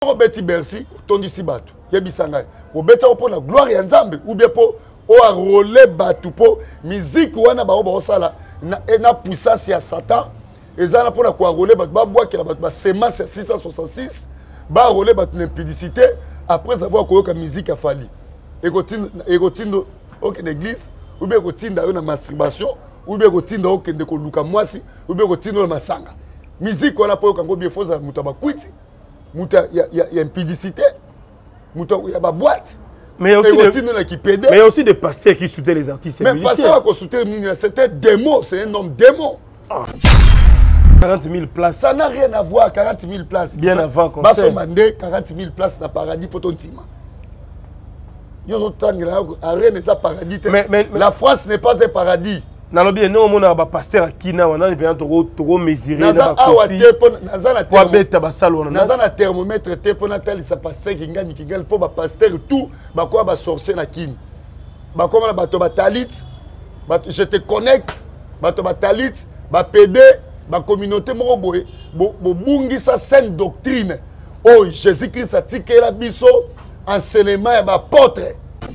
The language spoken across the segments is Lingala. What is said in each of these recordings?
Beti Bercy, tondi si batu. Yebisanga. Au beta pour la gloire et ensemble ou bien pour o rôler batu pour musique wana ba o sala na puissance ya Satan. Ezana pour la quoi rôler batu ba bois que la batu ba semence 666 ba rôler batu l'impudicité après avoir koyoka musique a fali. Et continue aucune église ou bien continue na masturbation ou bien continue aucune de ko luka mwasi ou bien continue na masanga. Musique wana pour ko bien foza mutaba kwiti. Muta ya impudicité. Il y a des boîtes. Mais il y a aussi des pasteurs qui soutiennent les artistes. Mais pasteur qui soutient, c'était démon, c'est un homme démon. 40 000 places. Ça n'a rien à voir, 40 000 places. Bien avant qu'on sait. 40 000 places dans le paradis pour ton team. La France n'est pas un paradis. Nalobi non mon aba pasteur akina wana bien to mesurer na ba kofi pour beta basalo na na thermomètre te pour natal ça passer kingani kingali pour ba pasteur tout ba quoi ba sorcier na kin ba comme ba to ba talit ba je te connecte ba to ba talit ba PD ba communauté moko boye bo bungi sa sainte doctrine oh Jésus Christ a tiqué la biso enseignement ya ba apôtre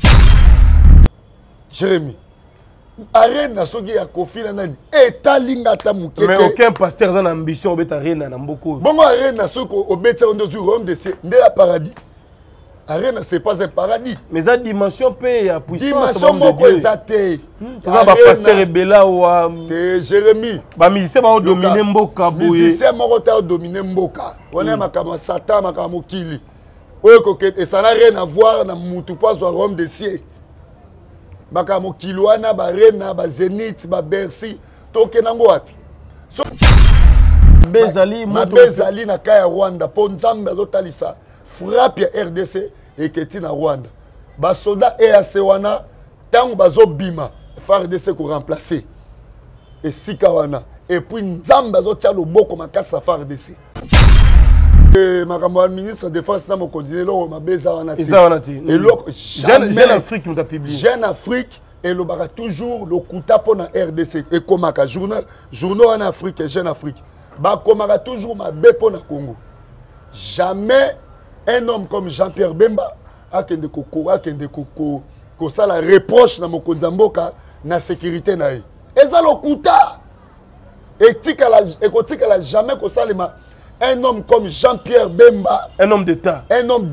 Jérémie. Arène na soki ya kofi na nani etalinga ta mukete mais aucun pasteur a ambition obeta arène na mboko bongo arène na soki obeta on doit royaume de cieux nde la paradis arène c'est pas un paradis mais ça dimension pe ya puissance dimension moko ezate ça ba pasteur ebela wa te Jérémie ba musicien ba dominer mboka boye musicien moko ta dominer mboka wana makama Satan makama mokili oyo kokete ça n'a rien à voir na mutu pas au royaume de cieux. Bakamo Kilouana, Barena, Zénith, Bercy, Tokenango wapi. So Bezali, Bezali na kaya Rwanda, Ponzamba zotalisa, frappe ya RDC et Keti na Rwanda. Ba soda EAC wana, tango bazo bima, FARDC ko remplacer. Et Sikawana. Et puis Nzamba zotia loboko makasa FARDC. Makambo ministre de défense na mo continuer lo mabeza wana ti. Et lo Jeune Afrique nous a publié. Jeune Afrique et le bara toujours le kuta pour na RDC et komaka journal en Afrique Jeune Afrique. Ba komaka toujours mabe pour na Congo. Jamais un homme comme Jean-Pierre Bemba a kende koko ça la reproche na mokonzi mboka na sécurité na ye. Eza lo kuta. Et tika jamais ko salema. Un homme comme Jean-Pierre Bemba, un homme d'État,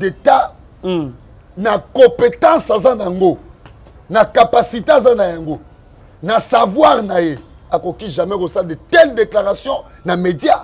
na compétence azanango, na capacité azanango, na savoir nae, akoki jamais reçoit de telles déclarations na médias.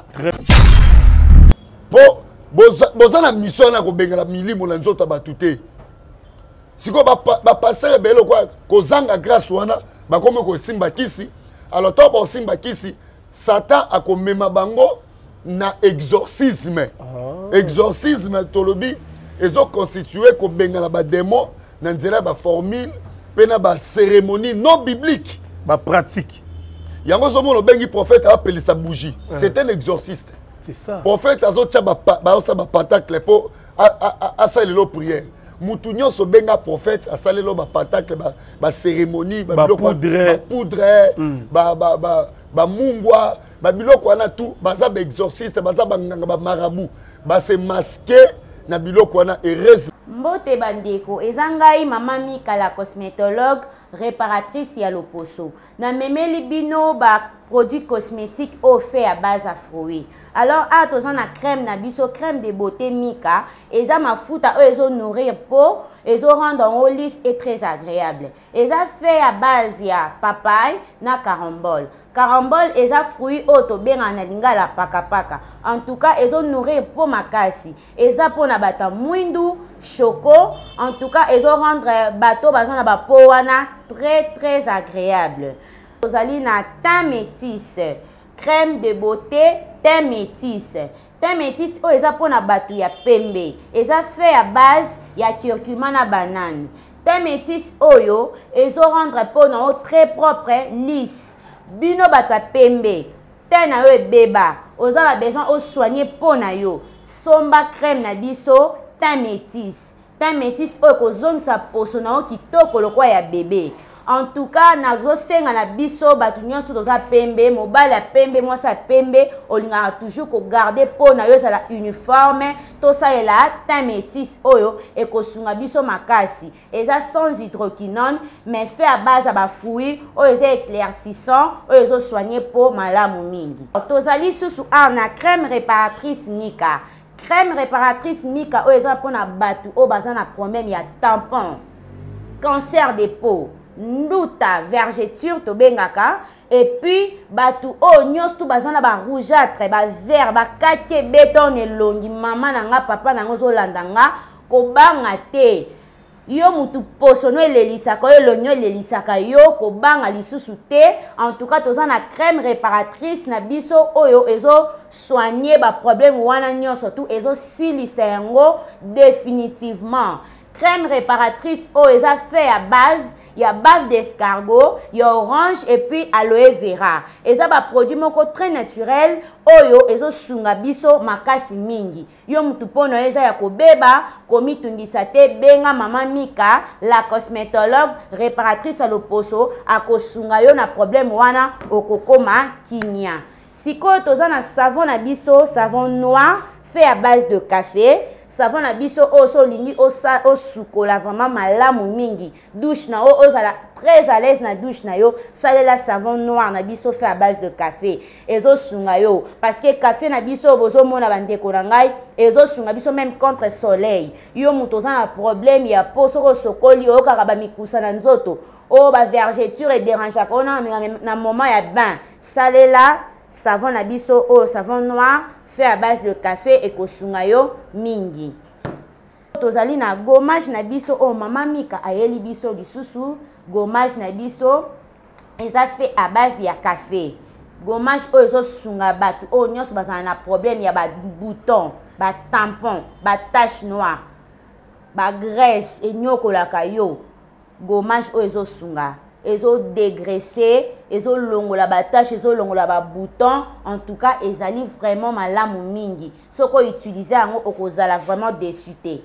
Pour bozana mission na ko bengala milimo na nzota batute. Siko ba passer belo kwa kozanga grâce wana ba comme ko simba kisi, alors to ba simba kisi, Satan akomema bango na exorcisme. Exorcisme tolobi ezo constitué ko bengala ba démon na nzela ba formule pe na ba cérémonie non biblique ba pratique. Yango somo no bengi prophète appelé sa bougie. C'est un exorciste. C'est ça. Prophète azo tia ba patacle po a salelo prière. Mutu nyonso benga prophète a salelo ba patacle ba cérémonie ba poudre ba mungwa ba biloko wana tout baza ba exorciste baza ba nganga ba marabout ba se masquer na biloko wana heureuse mbote bandeko ezangai mama Mika la cosmétologue réparatrice ya loposo na memeli bino ba produits cosmétiques offerts à base à fruits. Alors à tous na crème na biso crème de beauté Mika eza mafuta ezo nourrir peau ezo rendre lisse et très agréable. Eza fait à base ya papaye na carambole. Carambole eza fruit auto benga na lingala paka. En tout cas, ils ont nourri pour makasi. Eza pour na bata mwindu, choco. En tout cas, ils ont rendre bateau bazana ba powana très agréable. Vous allez na teint métis, crème de beauté, teint métis. Teint métis o eza pour na batu ya pembe. Eza fait à base ya curcuma na banane. Teint métis oyo, ils ont rendre pour na très propre, lisse. Bino batwa pembe tena yo beba ozala besoin o soigner pona yo somba crème na biso teint métis o kozongisa poso na o kitoko lokwa ya bébé En tout cas, nazo senga na biso batu nyonso toza pembe, mobile ya pembe, mwasa ya pembe, olinga toujours ko garder po na yo la uniforme, to sa ela teint métis oyo e ko sunga biso makasi. Eza sans hydroquinone, mais fait à base à ba fruits, oyo eza éclaircissant, oyo ezo soigner po malamu mingi. Tozali susu na crème réparatrice Nika. Crème réparatrice Nika oyo eza pona batu o baza na problème ya tampon, cancer de peau, nduta, vergeture to bengaka, et puis batu o nyos tu bazana ba rougeâtre, ba vert, ba kake béton elongi mama nanga papa nanga zo landanga ko banga te. Yo mutu posono elelisaka yo lonyo elelisaka yo ko banga lisusu te. En tout cas toza na crème réparatrice na biso oyo ezo soigner ba problème wana nyonso tout ezo silisa yango définitivement. Crème réparatrice oyo eza fait à base il y a bave d'escargot, il y a orange et puis aloe vera. Et ça va produit moko très naturel. Oyo ezo sunga biso makasi mingi. Yo mutu pono eza ya kobeba komi tungisa te benga mama Mika la cosmétologue réparatrice à l'oposo akosunga yo na problème wana okokoma kinya. Siko toza na savon na biso, savon noir fait à base de café. Savon na biso oso lingi o sukola vraiment malamu mingi. Douche na o ozala très à l'aise na douche na yo. Salela savon noir na biso fait à base de café. Ezo sunga yo parce que café na biso bozo mona bandeko na ngai ezo sunga biso même contre soleil. Yo mutoza na problème ya poso ko sokoli o kaka ba mikusa na nzoto. O ba vergeture et dérange ka na moment ya bain. Salela savon na biso o savon noir fait à base de café et kosunga yo mingi. Tozali na gommage na biso o mama Mika ayeli biso lisusu gommage na biso eza fait à base ya café. Gommage o ezo sunga batu o nyos bazana na problème ya ba bouton, ba tampon, ba tache noire, ba graisse et nyokolaka yo. Gommage o ezo sunga. Ezo dégraisser, ezo longola ba tache, ezo longola ba bouton, en tout cas ezali vraiment malamu mingi. Soko utiliser yango okozala vraiment déçu.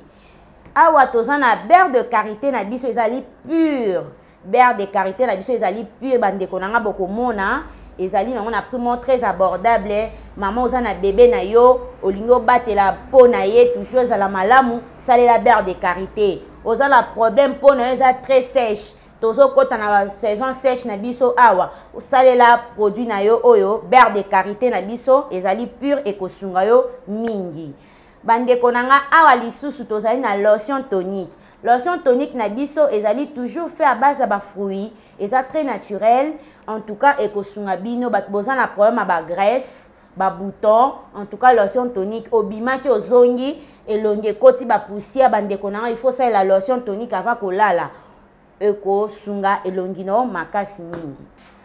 Awa tozana beurre de karité na biso ezali pur. Beurre de karité na biso ezali pur bandeko nanga bokomona, ezali nango na prix très abordable. Maman ozana bébé na yo, olingo batela po na ye toujours ezala malamu, salela beurre de karité. Ozana problème po na eza très sèche. Tozo kota na saison sèche na biso awa salela produit na yo oyo beurre de karité na biso ezali pur et kosunga yo mingi. Bandeko nanga awa lisusu tozali na lotion tonique. Lotion tonique na biso ezali toujours fait à base de ba fruits, eza très naturel en tout cas et kosunga bino bat boza na problème ba graisse, ba bouton, en tout cas lotion tonique obima ki ozongi elonge koti ba poussière bandeko nanga il faut ça la lotion tonique avant kolala. Eko sunga elongino makasi mingi.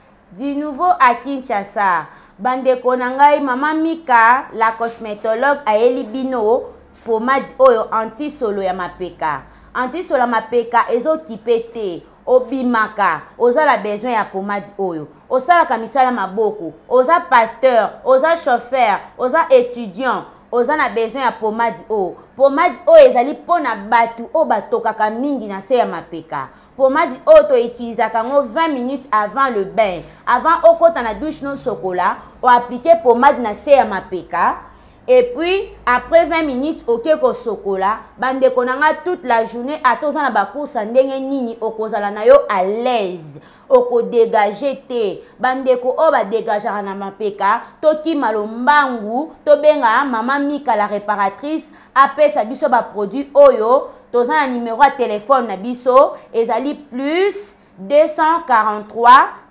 Du nouveau à Kinshasa, bandeko nangai mama Mika la cosmétologue ayeli bino pomade oyo anti solo ya mapeka. Anti solo ya mapeka ezo kipete obimaka ozala besoin ya pomade oyo. Osala kamisala maboko, oza pasteur, oza chauffeur, oza étudiant, oza na besoin ya pomade oyo. Pomade oyo ezali pona batu o batokaka mingi na se ya mapeka. Pomade auto utilise 20 minutes avant le bain. Avant au côté na douche non chocolat, on applique pomade na se ya mapeka. Et puis après 20 minutes au keko chocolat, bande konanga toute la journée à toza na bakusa ndenge nini okozala na yo à l'aise. Oko dégager te bandeko o ba dégager na mapeka toki malombangu to benga mama Mika la réparatrice apesa biso ba produit oyo. Toza na numéro de téléphone na biso ezali plus 243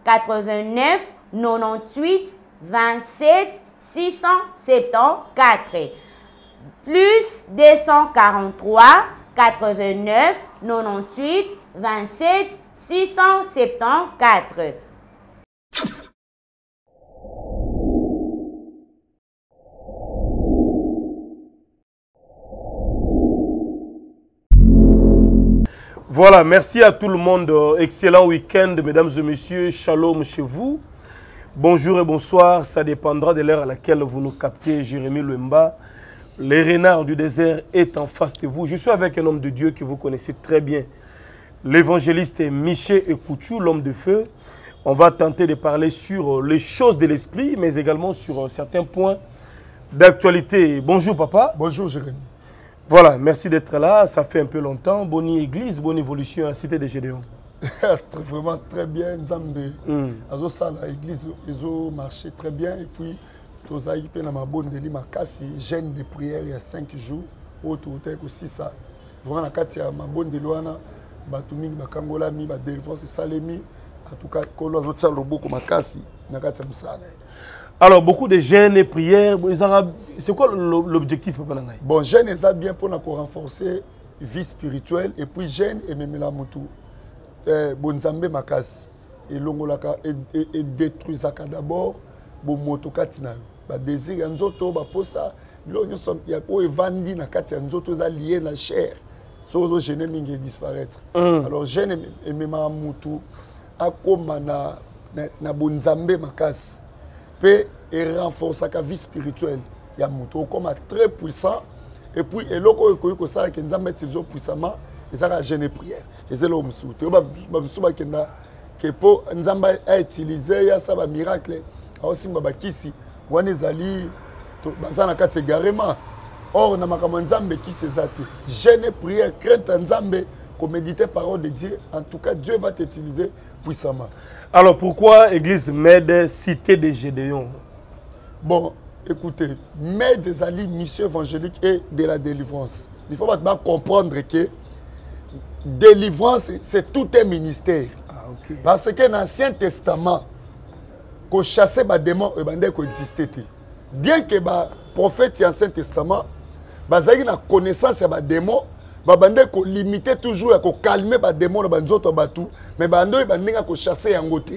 89 98 27 674 plus 243 89 98 27 674. Voilà, merci à tout le monde. Excellent week-end, mesdames et messieurs. Shalom chez vous. Bonjour et bonsoir. Ça dépendra de l'heure à laquelle vous nous captez. Jérémy Lemba, le renard du désert est en face de vous. Je suis avec un homme de Dieu que vous connaissez très bien. l'évangéliste Michel Ekouchou, l'homme de feu. On va tenter de parler sur les choses de l'esprit, mais également sur certains points d'actualité. Bonjour papa. Bonjour Jérémy. Voilà, merci d'être là. Ça fait un peu longtemps. Bonne église, bonne évolution à la cité de Gédéon. Vraiment très bien. Nzambe. L'église a marché très bien. Et puis, tous les gens ma bonne délire, ma casse, jeûne de prière il y a 5 jours. Autre aussi ça. Vraiment, la ma bonne délire, Batumi, Bakangola, ma délivrance, Salemi. En tout cas, alors, beaucoup de jeûnes et prières, c'est quoi l'objectif? Bon, jeûne est bien pour renforcer la vie spirituelle et puis jeûne et même la moutou. Bonzambe makas et longolaka et détruisaka d'abord bon motokatina. Ba désir nzoto ba posa l'onyo som ya ko evandi na kati nzoto za lié la chair. So jeûne mingi disparaître. Alors jeûne et même la moutou akoma na bonzambe makas pe et renforcer la vie spirituelle ya muto comme très puissant et puis eloko ekoyiko sala ke nzambe tizo puissamment et ça a jeûne prière et c'est l'homme sous te ba msuba kenda ke po nzamba a utilisé ya ça ba miracle aussi ba kisi wana ezali to bazana kati garement or na makambo nzambe ki sezati jeûne prière crainte nzambe qu'on méditer parole de Dieu, en tout cas, Dieu va t'utiliser puissamment. Alors, pourquoi Église Med, cité de Gédéon? Bon, écoutez, Med des alliés, mission évangélique et de la délivrance. Il faut maintenant comprendre que délivrance, c'est tout un ministère. Okay. Parce que dans l'Ancien Testament, qu'on chassait les démons, ils existaient. Bien que les prophètes de l'Ancien Testament, ils avaient une connaissance des démons, babande ko limiter toujours ko calmer ba démon ba nzoto batu mais bando ba ndinga ko chasser yango te.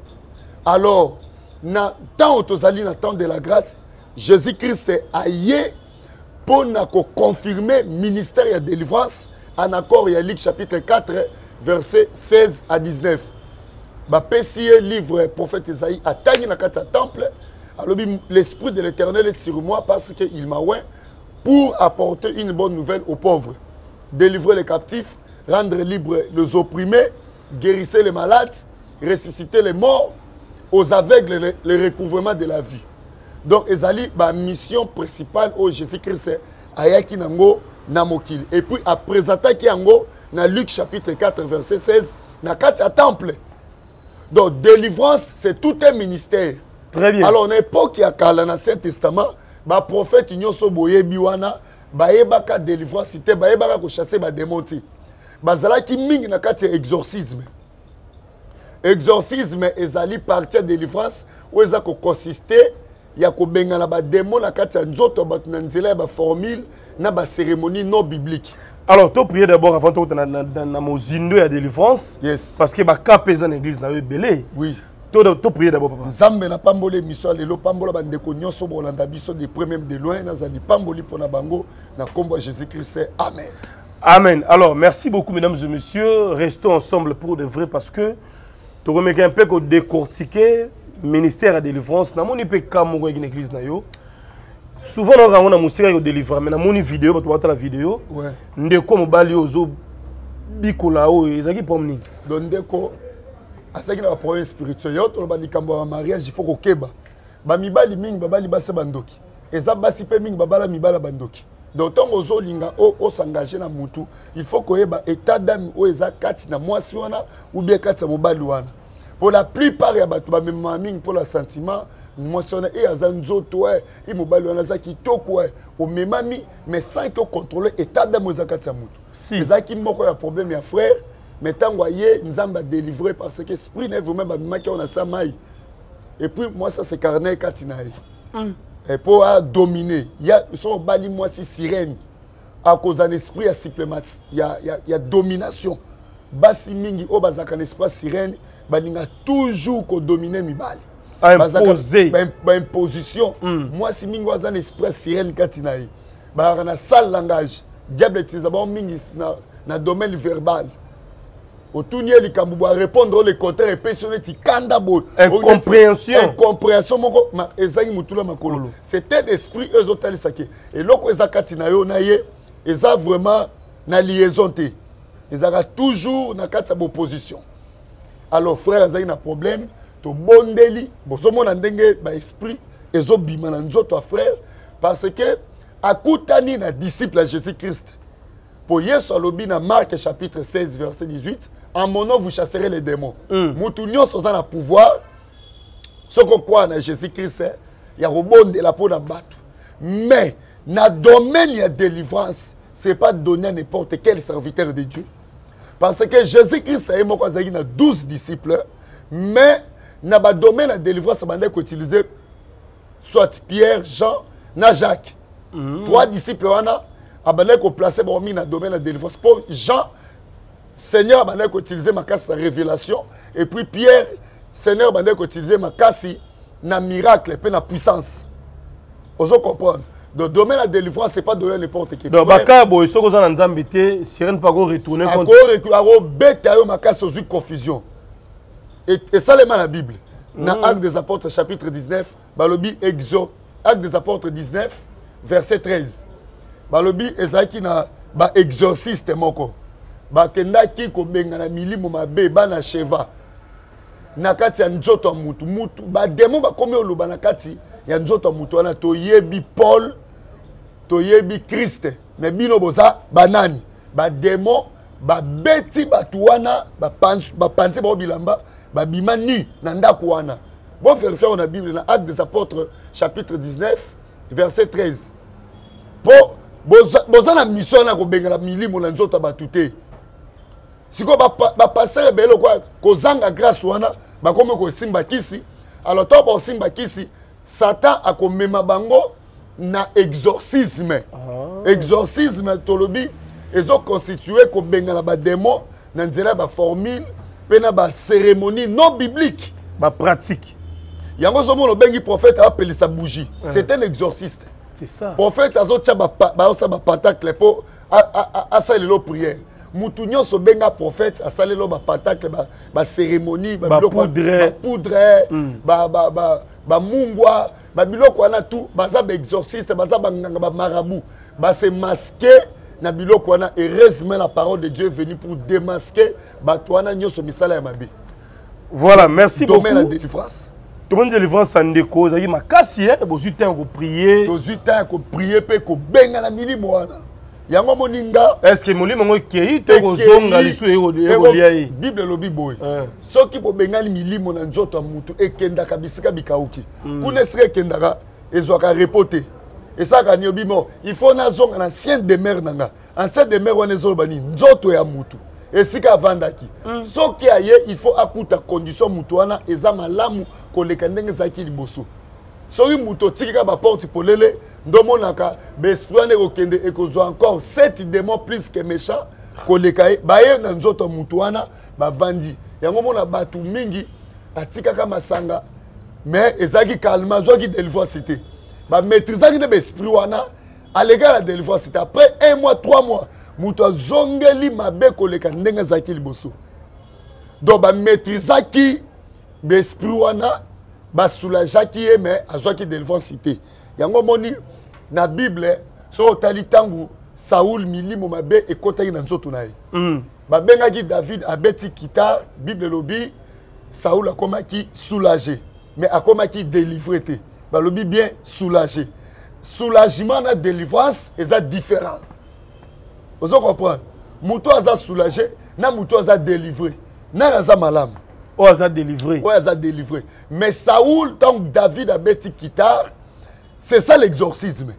Alors na temps tozali na temps de la grâce Jésus-Christ a yé pour na ko confirmer ministère de délivrance en accord ya Luc chapitre 4 verset 16 à 19. Ba pesier livre prophète Isaïe atani na kata temple alors l'esprit de l'Éternel est sur moi parce que il m'a oint pour apporter une bonne nouvelle aux pauvres, délivrer les captifs, rendre libres les opprimés, guérir les malades, ressusciter les morts, aux aveugles le recouvrement de la vie. Donc, ezali ba mission principale au Jésus-Christ ayaki nango namokil. Et puis après attaque yango na Luc chapitre 4 verset 16 na kati ya temple. Donc délivrance c'est tout un ministère. Très bien. Alors n'époque ya kala na Saint Testament, ba prophète nyonso boyebi wana bayebaka délivrance cité bayebaka ko chasser ba démon ti bazalaki mingi na kati ya exorcisme ezali partie délivrance où eza ko consister ya ko bengana ba démon na kati ya nzoto batu na nzela ba formule na ba cérémonie non biblique. Alors tu prier d'abord avant tout na mozindo ya délivrance. Yes. Parce que ba ka pesa na église na belé. Oui. Tu prier d'abord papa. Nzambe na pambole mission lelo pambola bandeko nyonso bolanda biso de près même de loin nazali pamboli pona bango na kombo Jésus-Christ. Amen. Amen. Alors merci beaucoup mesdames et messieurs, restons ensemble pour de vrai parce que tu remets un peu que décortiquer ministère de délivrance na moni pe kamongo avec une église na yo. Souvent on a musique de délivrance mais na moni vidéo tu vois la vidéo. Ouais. Ndeko mobali ozo bikola o ezaki pomni. Donc ndeko asaki na problème spirituel yo to ba likambo ya mariage il faut ko keba ba mibali mingi babali base bandoki eza basi pe mingi babala mibala bandoki donc tant ozo linga o s'engager na mutu il faut ko yeba état d'âme o eza kati na mwasi wana ou bien kati na mobali wana pour la plupart ya batu ba même mingi pour le sentiment mwasi wana e azanzoto e mobali wana za kitoko o memami mais sans que contrôler état d'âme eza kati ya mutu si eza ki moko ya problème ya frère. Mais tant que nous avons délivré parce que l'esprit n'est vraiment pas qui on a ça maille. Et puis moi ça c'est carnet katinaï. Et pour dominer, il y a son bali moi c'est sirène. À cause d'un esprit à supplément, il y a domination. Basi mingi o bazaka un esprit sirène, balinga toujours ko dominer mi bali. Imposer. Imposition. Moi si mingi was un esprit sirène katinaï. Ba na sale langage. Diable utilise d'abord mingi na domaine verbal. Autour likambuba répondre les contraires et personne ti kanda bo incompréhension moko ezaki mutula makolo c'est un esprit ezotali saké et loko ezakati na yo na ye eza vraiment na liaison té Ils ont toujours na kati ya opposition. Alors frère azali na problème to bondeli bozomo na ndenge ba esprit ezobima na nzoto frère parce que akutani na disciple à Jésus-Christ. Pour Yesu alobi na Marc chapitre 16 verset 18, en mon nom vous chasserez les démons. Mutu nyonso za na pouvoir soko kwa na Jésus-Christ ya robondela po na bato. Mais na domaine ya délivrance, c'est pas donné à n'importe quel serviteur de Dieu. Parce que Jésus-Christ a eu 12 disciples, mais dans le domaine de la délivrance, il a utilisé soit Pierre, Jean, na Jacques. 3 disciples, il a placé dans le domaine de la délivrance. Pour Jean, Seigneur a utilisé ma casse de révélation. Et puis Pierre, Seigneur a utilisé ma casse de miracle et de puissance. Vous comprenez? Dans le domaine de la délivrance, ce n'est pas donné à n'importe qui. Donc, Bakabo, ils sont en Zambité, Sirène Pago retourner contre. Confusion. Et ça, c'est la Bible. Dans Actes des Apôtres, chapitre 19, Balobi Actes des Apôtres 19, verset 13. Balobi Ezaki na ba exorciste moko. Bakenda ki ko benga na milimo mabe bana sheva. Na kati ya nzoto mutu mutu ba demo ba komi oloba na kati ya nzoto mutu wana to yebi Paul to yebi Christ mais bino boza banani ba demo ba beti batu wana ba panse ba bilamba ba bimani na ndako wana. Bon vérifier na Bible na Actes des Apôtres chapitre 19 verset 13. Pour boza na mission na ko benga la milimo na nzoto ba tuté. Siko ba passer belo kwa kozanga grâce wana ba komo ko simba kisi. Alors to ba simba kisi Satan a komema bango na exorcisme. Exorcisme tolobi ezo constitué ko benga la ba démon na nzela ba formule pe na ba cérémonie non biblique ba pratique. Yango somo no bengi prophète appelé sa bougie. C'est un exorciste. C'est ça. Prophète azo tia ba pentacle po a salelo prière. Mutu nyonso benga prophète a salelo ba pentacle ba cérémonie ba poudre ba mungwa ba biloko wana tout baza ba exorciste baza ba nganga ba marabout ba se masquer na biloko wana. Heureusement la parole de Dieu est venue pour démasquer ba toana nyonso misala ya mabe. Voilà, merci beaucoup. Domaine la délivrance. Tout le monde délivrance en déco, ça y est ma casse hier, vous avez temps pour prier. Vous avez temps pour prier pe ko benga la milimo wana. Yango moninga est-ce que molimo ngo kei to ko zonga lisu e Bible lobi boy soki po bengali milimo na nzoto ya mutu ekenda kabisika bikauki kuna sire kendaka ezwaka reporter esaka ni obimo il faut na zonga na ancien demeure nanga ancien demeure wana ezolobani nzoto ya mutu esika vandaki soki aye il faut akuta condition mutu wana eza malamu koleka ndenge zaki liboso. Soki muto tikika ba porte polele ndomonaka besprit ne okende ekozwa encore 7 démons plus que méchants koleka baye na nzoto mutu wana bavandi yango mona batu mingi atikaka masanga mais ezaki calme zoki délivrance cité ba maîtrisaki ne besprit wana alega la délivrance cité après 1 mois 3 mois muto azongeli mabe koleka ndenge zaki liboso donc ba maîtrisaki besprit wana ba soulagaki mais azwaki délivrance cité yango moni na Bible so tali tangu Saoul milimo mabe ekotaki na nzoto na ye ba bengaki David abeti kita Bible lobi Saoul akomaki soulagé mais akomaki délivré te ba lobi bien soulagé. Soulagement na délivrance eza différent. Vous comprenez? Muto aza soulagé na muto aza délivré na aza malamu. Oh, ça délivré. Ouais, ça délivré. Mais Saoul, tant que David a bêti Kitar, c'est ça l'exorcisme.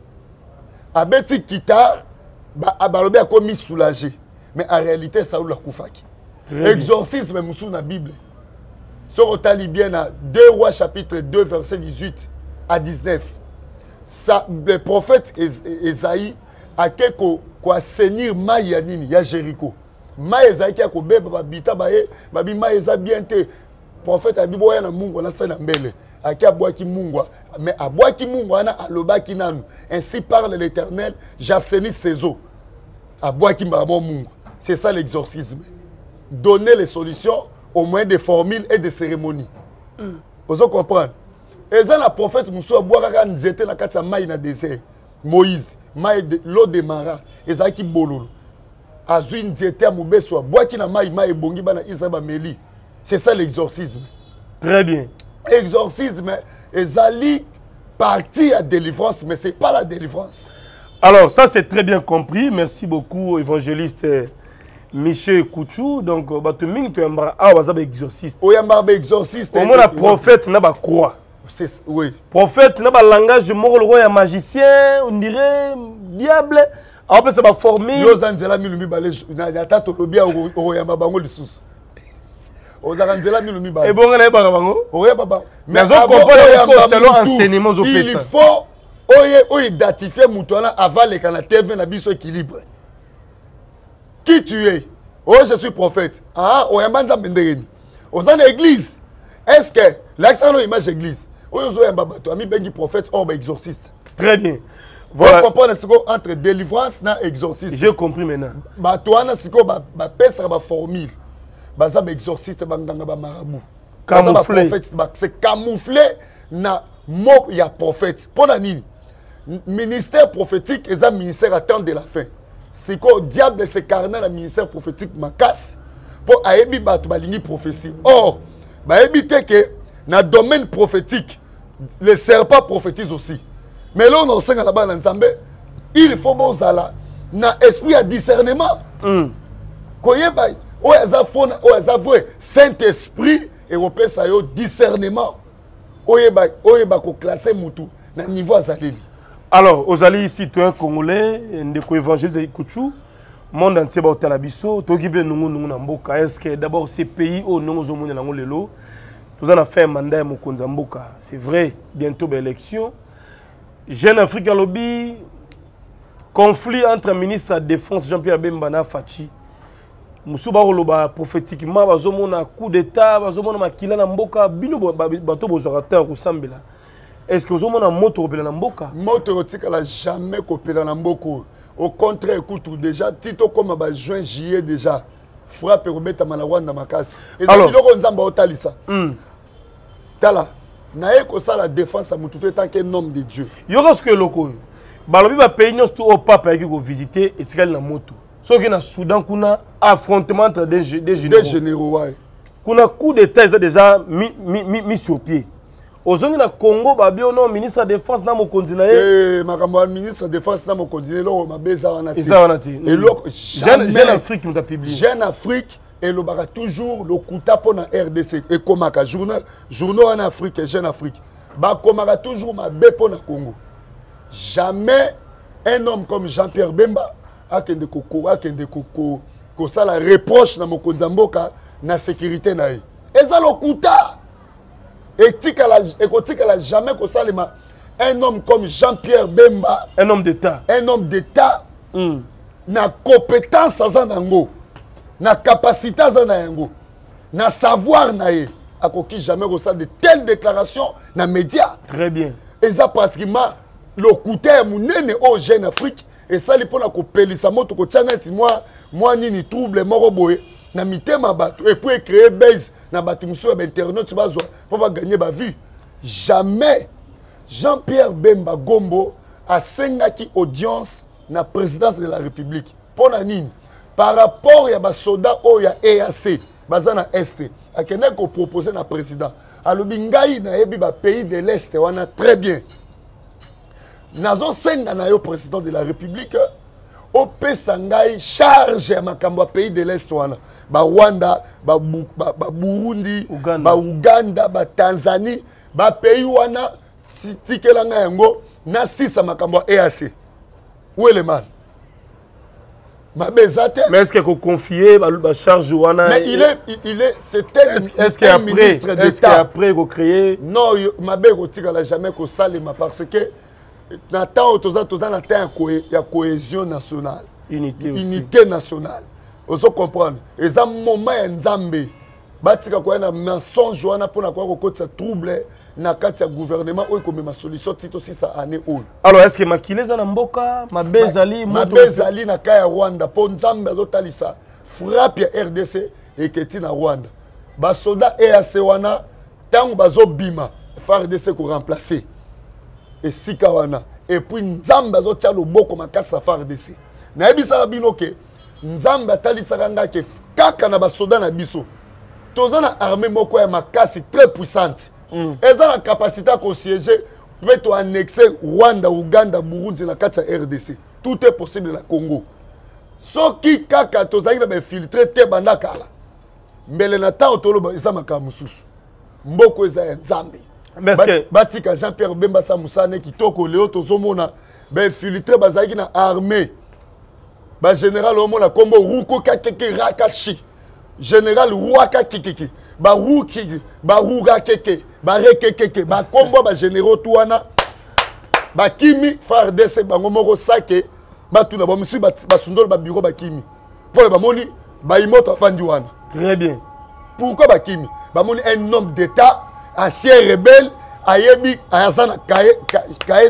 A bêti Kitar, Abalobi a commis soulagé. Mais en réalité, Saoul a koufaki. Exorcisme, moussou na Bible. Sur au talibien, 2 Rois chapitre 2, verset 18 à 19. Ça, le prophète Esaïe a quelque quoi assainir Maïanini, ya Jéricho. Maïzaki a kobe babita bae babi maïza bien te prophète abiboya na mungu na sana mbele aki abwaki mungu mais abwaki mungu ana alobaki nanu ainsi parle l'Éternel j'assainis ses eaux abwaki mbamo mungu. C'est ça l'exorcisme, donner les solutions au moyen des formules et des cérémonies. Vous comprenez? Et ça la prophète Moussou abwaka nzete na kati ya maï na désert Moïse maï l'eau de Mara ezaki bololo azwi nzete ya mobeso abwaki na mai mai ebongi bana Israël bameli. C'est ça l'exorcisme. Très bien. Exorcisme ezali partie à délivrance, mais c'est pas la délivrance. Alors, ça c'est très bien compris. Merci beaucoup, évangéliste Michel Kouchou. Donc, tu ming tu embra ah wazab exorciste. Oyamba exorciste. Au moins la prophète n'a pas croix. Oui. Prophète n'a pas langage de mort le roi magicien, on dirait diable. En plus, ça va former. Yo zanzela milumi balé na tato lobia oyamba bango lisusu. Ozanzela milumi balé. Et bon on est pas bango. Oyamba ba. Mais on comprend selon enseignement au il faut identifier Moutouana avant les canaux TV na biso équilibre. Qui tu es? Oh, je suis prophète. Ah, oyamba nzambendeni. Ozana église. Est-ce que l'accent de l'image église? Oyozo yamba bato ami bengi prophète or exorciste. Très bien. Voilà. Vous comprenez ce qu'on entre délivrance et exorcisme. J'ai compris maintenant. Batoana siko ba pesa ba formule. Baza ba exorciste banganga ba marabout. Camouflé. C'est camouflé na mot ya prophète. Pour la nini? Ministère prophétique et un ministère à temps de la fin. C'est quoi diable se carnet le ministère prophétique makas pour aébi batu balingi prophétie. Or, ba éviter que na domaine prophétique les serpents prophétisent aussi. Mais là, on enseigne là-bas dans Nzambe, il faut bon zala na esprit à discernement. Koyeba, o eza vrai Saint-Esprit européen ça yo discernement. Oyeba ko classer mutu na niveau azaleli. Alors, Ozali citoyen congolais, ndeko évangéliste Kouchou, monde entier ba otala biso, to kibe nungu na mboka. Est-ce que d'abord ces pays au nungu zo mona nango lelo, nous en fait un mandat ya mokonza mboka. C'est vrai, bientôt ba élection. Jeune Afrique à lobby, conflit entre le ministre de la Défense Jean-Pierre Bemba na Fachi. Moussouba Oloba prophétiquement, bazomona coup d'état, bazomona makila na mboka, bino bato bozorateur ko sambela. Est-ce que vous avez un moto opéra na mboka? Moto n'a jamais opéra na mboka. Au contraire, écoute, déjà, Tito comme à juin, juillet déjà, frappe et remettre à Malawanda Makas. Et ça, il y a un zamba au Talisa. Tala. Nae ko ça la défense à Moutouté tant qu'un homme de Dieu. Yo ce que loko. Balobi ba pays nyos tout au papa qui go visiter et tikali na moto. So que na Soudan kuna affrontement entre des généraux. Des généraux ouais. Kuna coup d'état déjà mis sur pied. Ozongi na Congo babi ono ministre de défense na mo continent. Eh makambo ministre de défense na mo continent lo mabeza wana ti. Eza wana ti. Et lo Jeune Afrique nous t'a publié. Jeune Afrique et le baka toujours le kuta pour la RDC et komaka journal en Afrique et Jeune Afrique ba komaka toujours ma bé pour na Congo. Jamais un homme comme Jean-Pierre Bemba a kende koko ça la reproche na mokonza mboka na sécurité na ye. Eza le kuta et tika jamais ko salema un homme comme Jean-Pierre Bemba, un homme d'état na compétence azanango. Na capacité na yango na savoir na ye akoki jamais reçoit de telles déclarations na médias. Très bien. Et ça pratiquement le côté munene au Jeune Afrique et ça li pona ko pelisa moto ko tchaneti moi nini trouble moko boye na mitema bato et pour créer base na bato muso ba internet tu bazwa pour pas gagner ba vie. Jamais Jean-Pierre Bemba Gombo a sengaki audience na présidence de la République. Pona nini par rapport à des soldats ou à EAC, bazana Est, à qui n'a proposé na président. Alors bingai na yebi ba pays de l'Est, on a très bien. Nazo senga na yo président de la République, au pesangai charge à makambo pays de l'Est wana. Ba Rwanda, ba Burundi, ba Uganda, ba Tanzanie, ba pays wana sitikela nga yango na sisa makambo EAC. Où est le mal? Mais est-ce qu'il faut confier la charge ouana? Mais c'était un ministre d'État. Est-ce qu'après vous créez? Non, ma belle n'a jamais que ça parce que Nathan il y a cohésion nationale. Unité nationale. Vous comprenez? Et ça moment Nzambe. Batika ko na mensonge wana pona ko ko ça trouble na kati ya gouvernement oyo ko ma solution tito 6 année oyo. Alors est-ce que makileza na mboka mabezali mabezali na kaya Rwanda po Nzambe azotalisa frappe ya RDC eketi na Rwanda. Ba soda EAC wana tango bazo bima FARDC ko remplacer. Et sika wana et puis Nzambe azotia loboko makasa FARDC. Na ebisa bino ke nzambe atalisaka nga ke kaka na basoda na biso toza na armée moko ya makasi très puissante eza na capacité à siéger peut annexer Rwanda, Ouganda, Burundi na kati ya RDC. Tout est possible na Congo. Soki kaka tozali na infiltré te banda kala. Mbele na ta otolo eza makamususu. Mboko eza ya Nzambe. Batika Jean-Pierre Bemba Samusane kitoko leo tozomona ba infiltré bazali na armée. Ba général omona kombo Ruko Kakeke Rakashi. Général Ruaka Kikiki. Ba Ruki, ba Ruga Keke, ba Rekeke, ba kombo ba généraux tuana. Ba Kimi FARDC bango moko sake ba tuna ba musu ba sundol ba bureau ba Kimi. Pour ba moni ba imoto afandi wana. Très bien. Pourquoi ba Kimi? Ba moni un homme d'état, ancien rebelle, ayebi azana cahier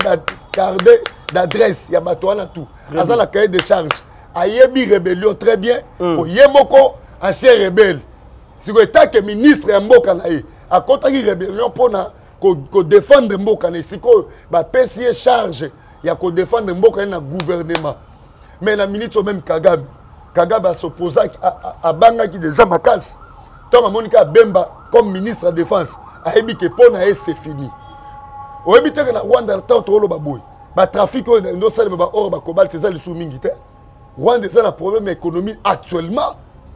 d'adresse ya bato wana tout. Azana cahier de charge. Ayebi rébellion très bien. Pour yemoko ancien rebelle. Si vous êtes ministre et mboka na ye, à côté de rébellion pour défendre mboka na si ko ba PCA charge ya ko défendre mboka na gouvernement. Mais la ministre même Kagame a s'opposé à banga qui déjà makasi. Tant Monica Bemba comme ministre de défense a dit que pour na c'est fini. Au habite na Rwanda tant to lo baboy. Ba trafic no sale ba or ba cobalt za le soumingi te. Rwanda c'est un problème économique actuellement.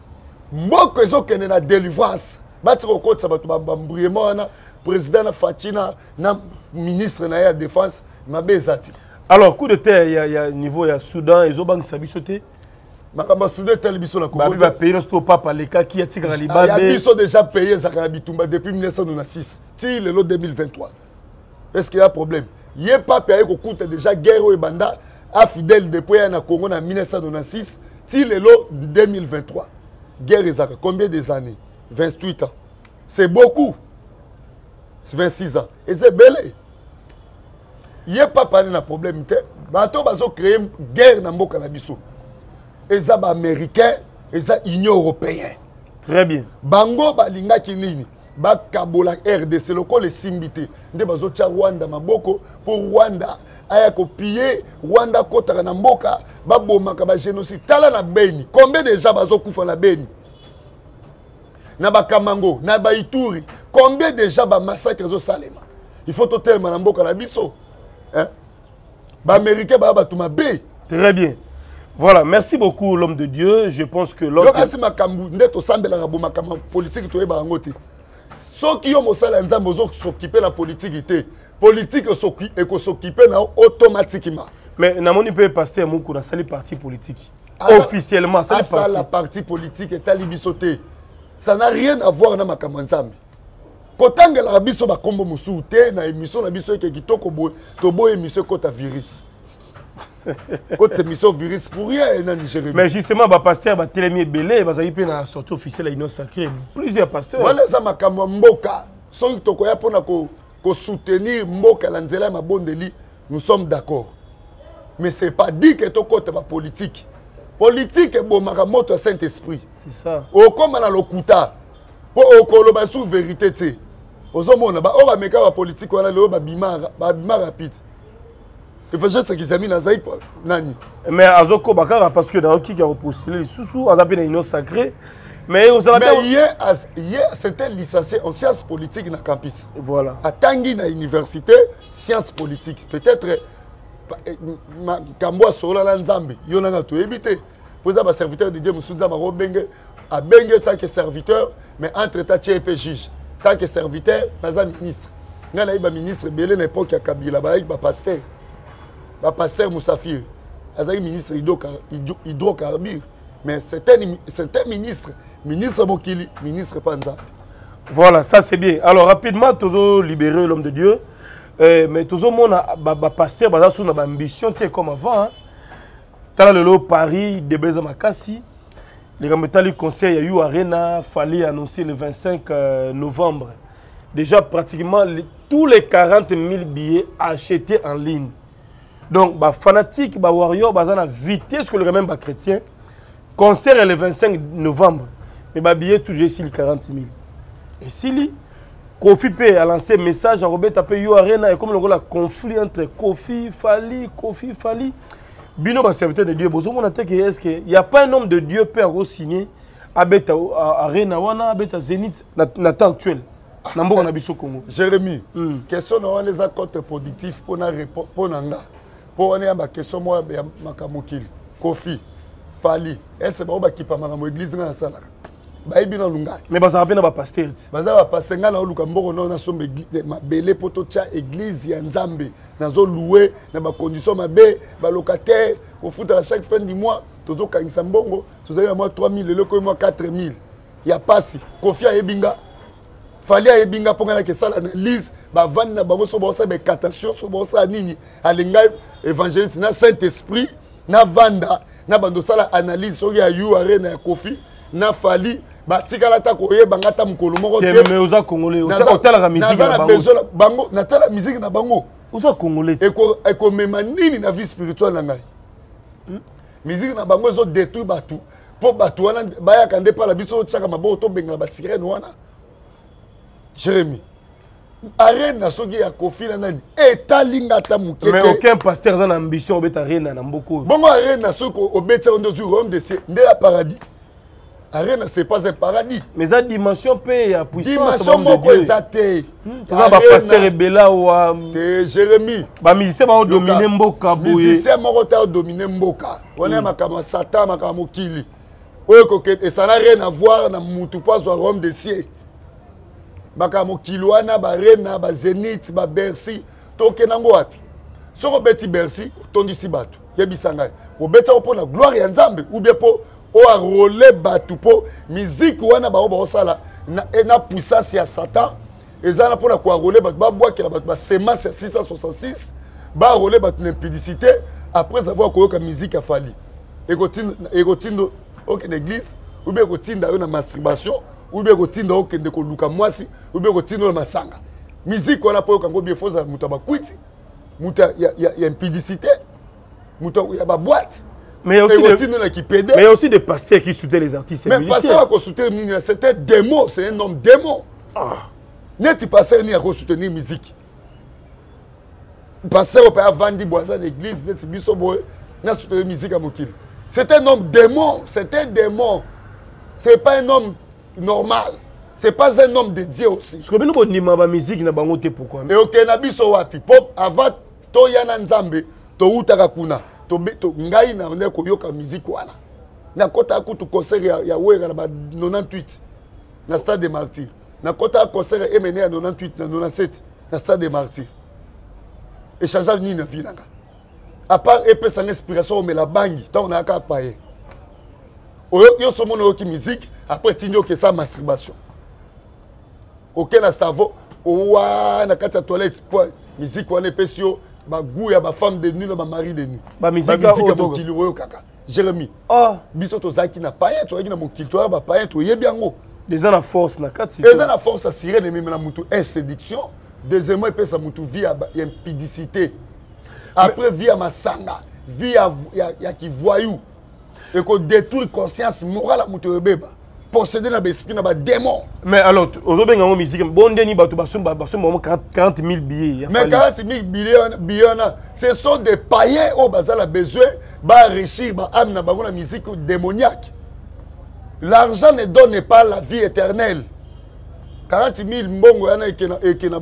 Mboko ezokende na délivrance bati kokotsa bato bambambriemo wana président na Fatina na ministre na ya défense mabezati. Alors coup de terre il y a niveau ya Soudan ezobangisa biso te makamba Soudan tel biso na Congo ba pays sto papa les cas qui atika na Libabe ya biso déjà payé za kana bitumba depuis 1996 ti le 2023. Est-ce qu'il y a problème? Yé pas payé ko coûte déjà guerre au banda a fidèle depuis na Congo na 1996 ti le 2023. Guerre Ezaka, combien des années? 28 ans. C'est beaucoup. C'est 26 ans. Et c'est belé. Il n'y a pas parlé de problème. Bato bazo créé une guerre dans le Canabiso. Et ça, américain, et ça, Union européenne. Très bien. Bango, balinga kinini. Ba kabola RDC, le col est simbité. Nde bazo tia Rwanda maboko pour Rwanda. Aya copier Rwanda kota na mboka ba bomaka ba génocide tala na Beni combien déjà bazo kufa na Beni na ba Kamango na ba Ituri combien déjà ba massacre zo Salema il faut totalement na mboka na biso hein ba américain ba batuma B. Très bien. Voilà, merci beaucoup l'homme de Dieu. Je pense que l'homme donc asi makambu ndeto sambela na bomaka politique to eba ngoti ceux qui ont osala nzambo zo s'occuper la politique té politique s'occuper automatiquement. Mais namoni peut pasteur Moukou na sali parti politique. Officiellement ça la parti politique est à libisoté. Ça n'a rien à voir na makambo nzambe. Kotanga la biso ba kombo musu té na émission na biso ke kitoko to bo émission kota virus. Kota émission virus pour rien na Nigeria. Mais justement ba pasteur ba télémi belé ba zayi pe na sortie officielle à Union Sacrée. Plusieurs pasteurs. Voilà ça makambo mboka. So to ko ya pona ko soutenir Mboka Lanzela Mabondeli, nous sommes d'accord. Mais ce n'est pas dit que tu côté la politique. Politique est bon, Makamoto Saint-Esprit. C'est ça. Au comme dans le Kouta, pour au sous vérité, aux hommes, on va mettre la politique, on a le bima rapide. Il faut juste qu'ils aient mis dans Nani. Mais Azoko Bakara, parce que dans qui a repostulé les sous-sous, on a bien une union sacrée. Mais hier, c'était licencié en sciences politiques dans le campus. Voilà. À Tanguy, dans l'université, sciences politiques. Peut-être, Kamboa Sola Nzambe, il y en a tout évité. Pour ça, le serviteur de Dieu, Moussounza Maro Bengue, a Bengue tant que serviteur, mais entre-temps, tu es juge. Tant que serviteur, pas un ministre. Il y a un ministre, à l'époque, il y a Kabila, il y a un pasteur Moussafir. Il y a un ministre hydrocarbure. Mais c'est un ministre. Ministre Mokili, ministre Panza. Voilà, ça c'est bien. Alors rapidement, toujours libérer l'homme de Dieu. Mais toujours mon pasteur, on a ambition comme avant. Dans le Paris, de Bezamakasi, les Gametali Conseil, il y a eu Arena, fallait annoncer le 25 novembre. Déjà pratiquement tous les 40 000 billets achetés en ligne. Donc, fanatiques, warriors, la vitesse que le même chrétien. Concert est le 25 novembre. Mais les billets toujours ici 40 000. Et si Kofi P a lancé un message à Robert Tapé Yo Arena et comme le conflit entre Kofi Fali. Bino ba serviteur de Dieu, bozomona te que est-ce que il y a pas un homme de Dieu peut signer abeta arena wana abeta Zénith na temps actuel. Na mboka na biso Congo. Jérémy, question na wana les contre-productif pour na répondre pour nanga. Pour on est ma question moi ya makamokili. Kofi, Fali, est-ce ba kipa makamo église na sala. Ba ibina lunga. Mais ba ça na ba pasteur. Baza ba pasteur nga na luka mboko na sombe ma belé poto tia église ya Nzambe. Nazo louer na ba condition mabe, ba locataire, au foot à chaque fin du mois, tozo kangisa mbongo, tozo na moi 3000 le ko moi 4000. Ya pasi, Kofi a ebinga. Fali a ebinga pour que ça analyse, ba vendre na bango so ba ça be catastrophe so ba ça nini, alinga évangéliste na Saint-Esprit, na vanda, na bando sala analyse so ya yu arena ya Kofi, na Fali ba tikala ta ko yebanga ta mukolo moko te. Mais oza congolais, otala la musique na bango, na tala musique na bango. Oza congolais. Eko mema nini na vie spirituelle na ngai. Musique na bango zo détruire batu, po batu wana ba ya kande pa la biso tshaka mabo to benga ba sirène wana. Jérémy, arène na soki ya Kofi na nani etalinga ta mukete. Mais aucun pasteur a l'ambition obeta arène na mboko. Bongo arène na soki obeta on doit royaume de cieux, nde ya paradis. Arène c'est pas un paradis. Mais la dimension paix ya puissance dimension moko ezate. Ça ba pasteur ebela wa Jérémy. Ba musicien ba dominer mboka boye. Musicien moko ta dominer mboka. On est makama Satan makama kili. Oyo kokete ça n'a rien à voir na mutu pas au royaume de cieux. Bakamo Kilwana, ba Rena, ba Zénith, ba Bercy, toke nango wapi. Soko beti Bercy, tondi si batu. Yebisanga. O beta po na gloire ya Nzambe ou bien po o a rolé batu po musique wana ba o sala na puissance ya Satan. Ezana po na ko rolé batu ba bois la batu ba semence 666, ba rolé batu l'impudicité après avoir koyoka musique a Fali. Egotindo ok l'église ou bien kotinda yo na masturbation. Ou bien kotinda okende ko luka mwasi ou bien kotinda masanga musique wana po kango bien foza muta ba kwiti muta ya impudicité muta ya ba boîte mais il y a aussi des pasteurs qui soutiennent les artistes. Mais pasteur ko soutenir c'était démon, c'est un homme démon. Net pasteur ni ko soutenir musique. Pasteur peut vendre boisson d'église net biso boy na soutenir musique à mokili. C'est un homme démon, c'est un démon. C'est pas un homme normal. C'est pas un homme de Dieu aussi. Ce que nous avons la musique na bango te pourquoi. Et OK na biso wapi pop avant to yana Nzambe to utaka kuna to ngai na ne ko yoka musique wana. Na kota kutu concert ya wera na 98 na stade des Martyrs. Na kota concert MNE à 98 na 97 na stade des Martyrs. Et changeage ni na vinanga. À part épée sans inspiration mais la bangi tant on a ka paye. Yo somo na yoki musique après tinyo que ça masturbation. OK na savo owa na kati ya toilette pour musique wana pesio ba goût ya ba femme de nuit na ba mari de nuit. Ba musique ya mokili oyo kaka. Jérémy. Oh, biso to zaki na païen to na mokili to ba païen to yebi yango. Déjà la force na kati. Déjà la force à sirène même na mutu est séduction. Deuxièmement il peut sa mutu vie à impudicité. Après vie à masanga, vie à qui voyou. Et qu'on détruit conscience morale à mutu beba. Posséder na l'esprit na ba démon. Mais alors aujourd'hui en musique bon deni ba to ba 40 000 billets. Mais 40 000 billets ce sont des païens au bazar a besoin ba enrichir ba âme na ba la musique démoniaque. L'argent ne donne pas la vie éternelle. 40 000 mbongo yana ekena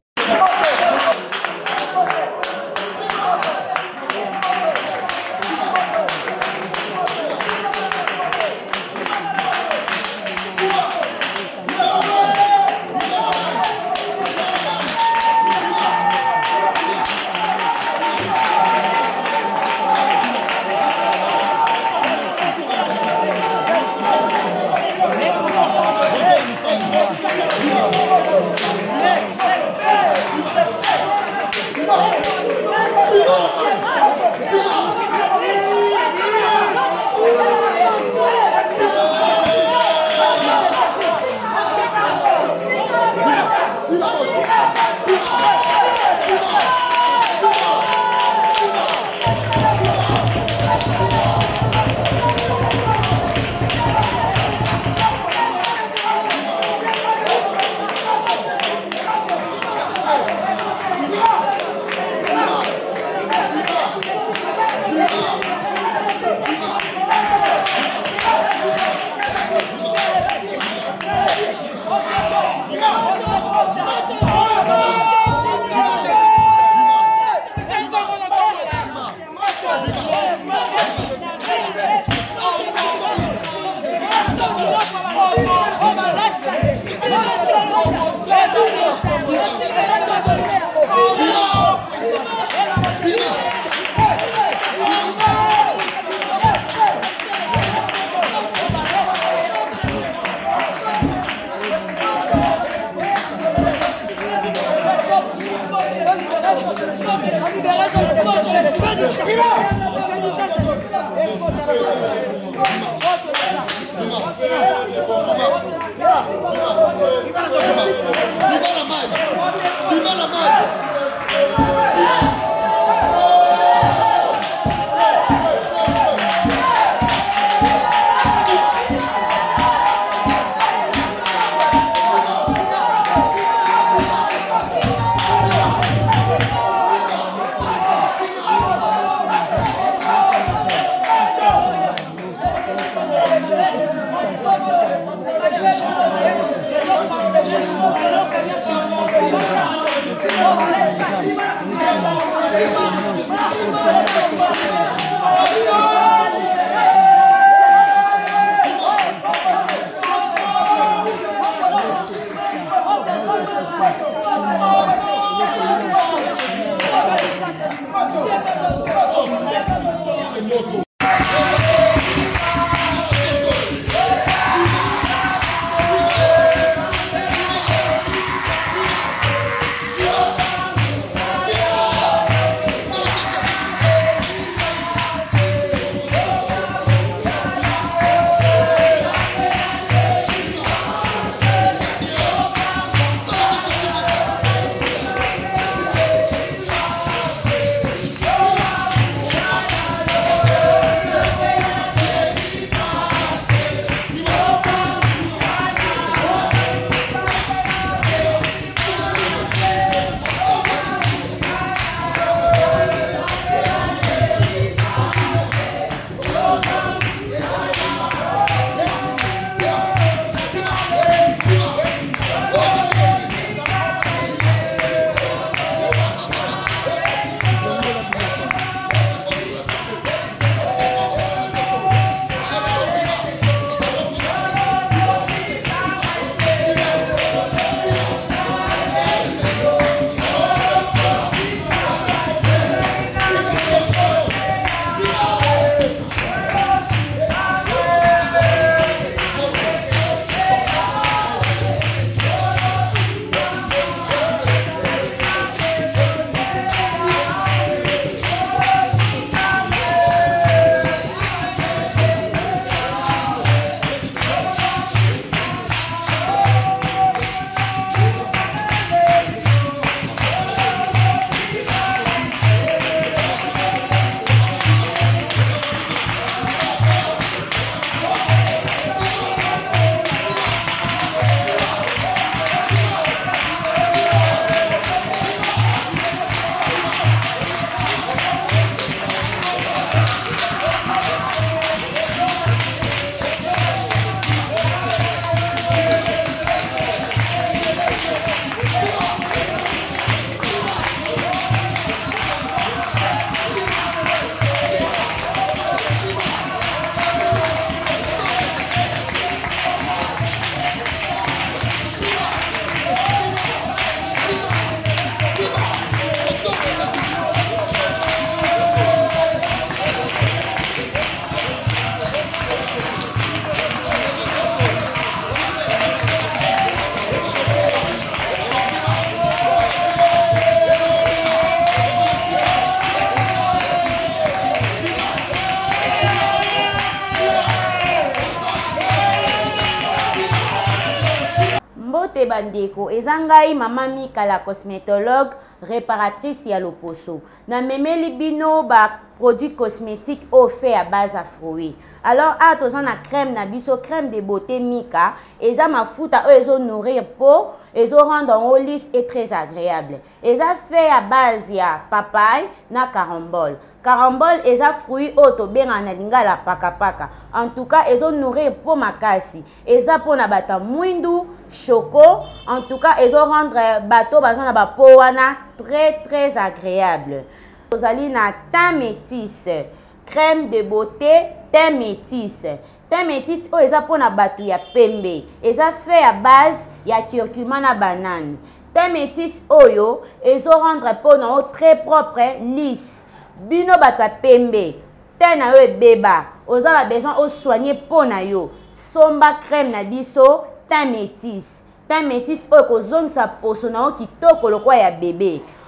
mbote bandeko ezangai mama Mika la cosmétologue réparatrice ya loposo na memeli bino ba produits cosmétiques au fait à base à fruits. Alors a tozana crème na biso crème de beauté Mika eza mafuta ezo nourrir peau ezo rendre en lisse et très agréable. Eza fait à base ya papaye na carambole. Carambole eza fruit oto benga na lingala paka. En tout cas ezo nourrir peau makasi. Eza pona bata mwindu choco. En tout cas ezo rendre bateau bazana ba peau wana très agréable. Ozali na teint métis, crème de beauté teint métis. Teint métis o eza pona batu ya pembe. Eza fait à base ya curcuma na banane. Teint métis oyo ezo rendre peau na o très propre, lisse. Bino batu ya pembe. Teint na yo beba. Ozala besoin o soigner peau na yo. Somba crème na biso teint métis. Teint métis oyo kozongisa poso na o kitoko lokwa ya bébé.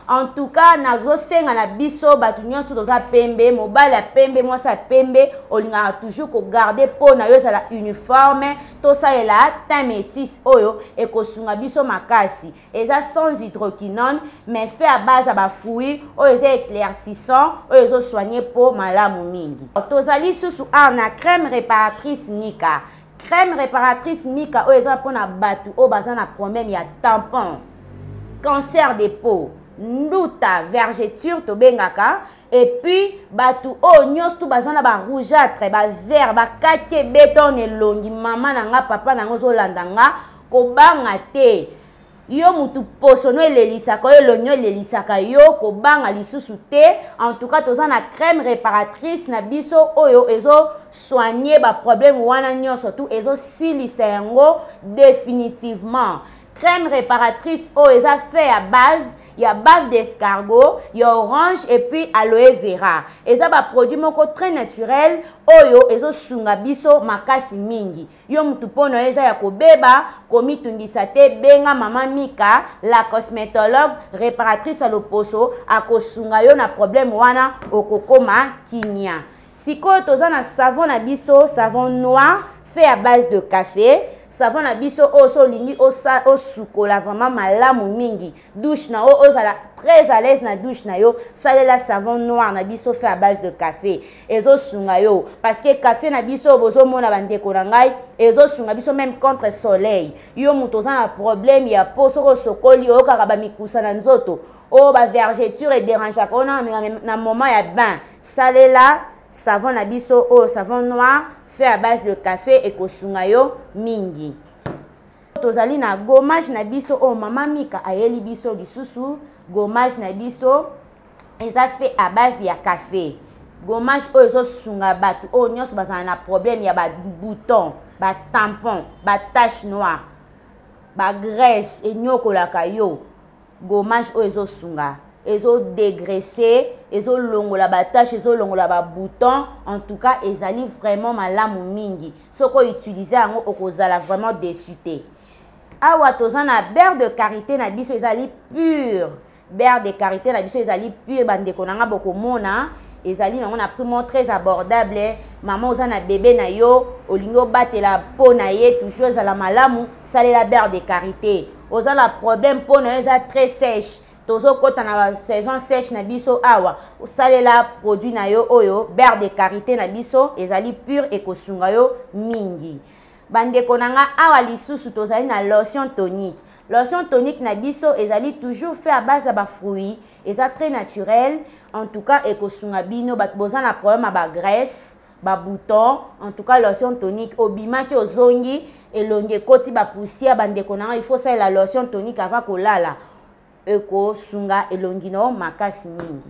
En tout cas, nazosenga na biso batu nyonso toza pembe, mobile pembe, mwasa pembe, olinga toujours ko garder po na yo za la uniforme, to sa ela teint métis oyo e ko sunga biso makasi. Eza sans hydroquinone, mais fait à base à ba fruits, oyo eza éclaircissant, oyo zo soigner po malamu mingi. Tozali susu na crème réparatrice Nika. Crème réparatrice Nika oyo eza pona batu o baza na problème ya tampon, cancer de peau, nduta, vergeture to bengaka, et puis batu o nyos tu bazana ba rougeâtre, ba vert, ba kake béton elongi mama nanga papa nango zo landanga ko banga te. Yo mutu posono elelisaka yo lonyo elelisaka yo ko banga lisusu te. En tout cas toza na crème réparatrice na biso oyo ezo soigner ba problème wana nyonso tu ezo silisa yango définitivement. Crème réparatrice oyo eza fait à base ya bave d'escargot, ya orange et puis aloe vera. Et ça ba produit moko très naturel oyo ezo sunga biso makasi mingi. Yo mutu pono eza ya kobeba komi tundisa te benga mama Mika la cosmétologue réparatrice à l'oposo akosunga yo na problème wana okokoma kinya. Siko toza na savon na biso, savon noir fait à base de café. Savon na biso oso lingi o sukola vraiment malamu mingi. Douche na ozala très à l'aise na douche na yo. Salela savon noir na biso fait à base de café. Ezo sunga yo parce que café na biso bozo mona bandeko na ngai ezo sunga biso même contre soleil. Yo mutoza na problème ya poso sokoli o kaka ba mikusa na nzoto. O ba vergeture et dérange akona na moment ya bain. Salela savon na biso o savon noir fait à base de café et kosunga yo mingi. Tozali na gommage na biso o mama Mika ayeli biso lisusu. Gommage na biso eza fait à base ya café. Gommage o ezo sunga batu o nyonso bazana na problème ya ba bouton, ba tampon, ba tache noire, ba graisse et nyokolaka yo. Gommage o ezo sunga. Ezo dégraisser, ezo longola ba tache, ezo longola ba bouton. En tout cas, ezali vraiment malamu mingi. Soko utiliser yango okozala vraiment déçuté. Awa tozana beurre de karité na biso ezali pur. Beurre de karité na biso ezali pur bandeko nanga bokomona. Ezali nango na prix très abordable. Maman ozana bébé na yo, olingo batela po na ye toujours ezala malamu, salela beurre de karité. Ozala problème po na eza très sèche. Tozo kota na saison sèche na biso awa salela produit na yo oyo beurre de karité na biso ezali pur et kosunga yo mingi. Bandeko nanga awa lisusu tozali na lotion tonique. Lotion tonique na biso ezali toujours fait à base de ba fruits, eza très naturel. En tout cas et kosunga bino bat bozana na problème ba graisse, ba bouton. En tout cas lotion tonique obima ki ozongi elonge koti ba poussière bandeko nanga il faut ça la lotion tonique avant kolala. Eko sunga elongino makasi mingi.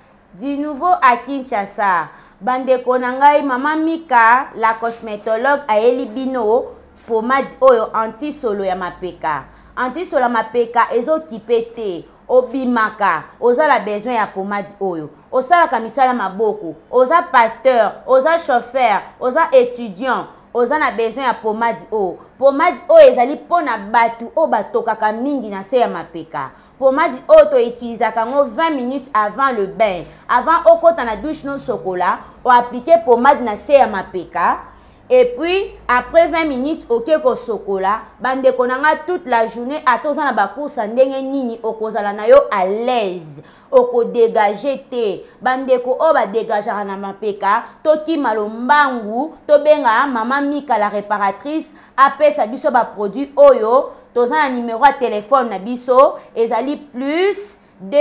Du nouveau à Kinshasa, bandeko nangai mama Mika la cosmétologue ayeli bino pomade oyo anti solo ya mapeka. Anti solo ya mapeka ezo kipete obimaka ozala besoin ya pomade oyo. Osala kamisala maboko, oza pasteur, oza chauffeur, oza étudiant. Oza na besoin ya pomade o. Pomade o ezali pona batu o batokaka mingi na se ya mapeka. Pomade o to utilisaka ngo 20 minutes avant le bain. Avant okota na douche non chocolat, o appliquer pomade na se ya mapeka. Et puis après 20 minutes ok ko chocolat, bande konanga toute la journée atoza na bakusa ndenge nini okozala na yo à l'aise. Oko dégager te bandeko o ba dégager na mapeka toki malombangu to benga mama Mika la réparatrice apesa biso ba produit oyo toza na numéro de téléphone na biso ezali plus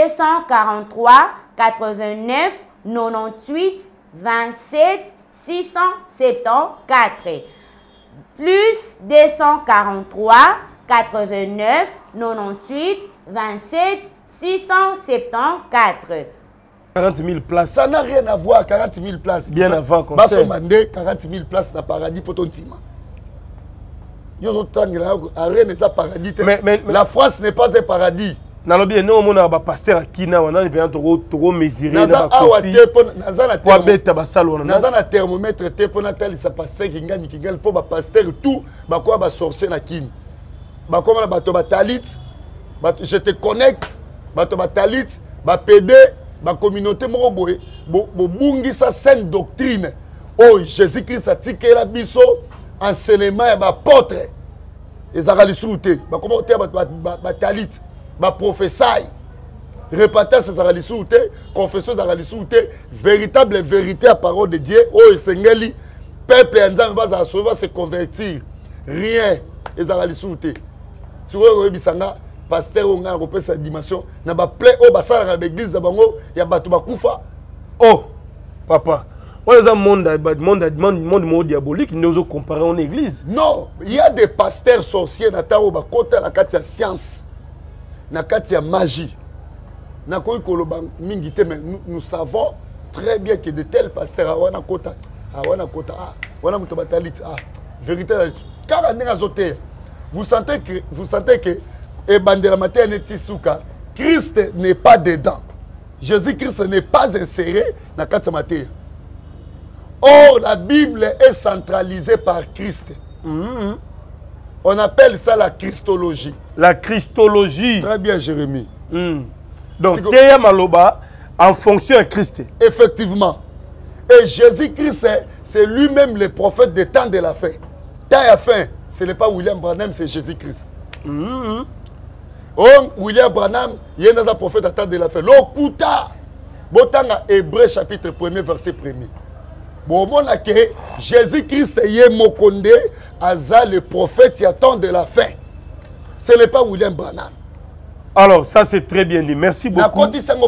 243 89 98 27 674 plus 243 89 98 27 674. 40 000 places. Ça n'a rien à voir, 40 000 places. Bien avant qu'on sait. Basso Mandé, 40 000 places dans paradis pour ton team. La France n'est pas un paradis. Nalobi eno mona ba pasteur akina wana bien to mesurer na ba kofi. Naza na thermomètre te pona tali sa pasteur kingani kingal po ba pasteur tout ba quoi ba sorcier na kin. Ba comme na bato ba talit. Je te connecte. Bato ba talit ba PD ba communauté moko boye bobungisa saine doctrine oh Jésus-Christ atikela biso enseignement ya ba apôtre ezaka lisusu te bakoma koteya batalit baprofesai repatage ezaka lisusu te confession ezaka lisusu te véritable vérité ya parole de Dieu oyo esengeli peuple ya Nzambe bazala sauver va se convertir rien ezaka lisusu te sikoyo koyebisanga pasteur oyo ngai nakopesa dimension na baple oyo basalaka na baeglise na bango ya bato bakufa. Oh papa, on est un monde diabolique, nous avons comparé en église. Non, il y a des pasteurs sorciers na tao ba kota la katia science, na katia magie. Na koyi koloba mingi te, mais nous savons très bien que de tels pasteurs awana kota, wana muto batalit vérité car vous sentez que et bandela matin netisuka Christ n'est pas dedans. Jésus-Christ n'est pas inséré dans katia matin. Or, la Bible est centralisée par Christ. On appelle ça la Christologie. La Christologie. Très bien, Jérémie. Donc, Théa Maloba, en fonction de Christ. Effectivement. Et Jésus-Christ, c'est lui-même le prophète des temps de la fin. Temps à fin, ce n'est pas William Branham, c'est Jésus-Christ. Oh, William Branham, il y a un prophète à temps de la fin. L'Okuta, Botanga, Hébreu chapitre 1er, verset 1er. Bon, que Jésus-Christ est Mokonde, Aza le prophète y attend de la fin. Ce n'est pas William Branham. Alors, ça c'est très bien dit. Merci beaucoup.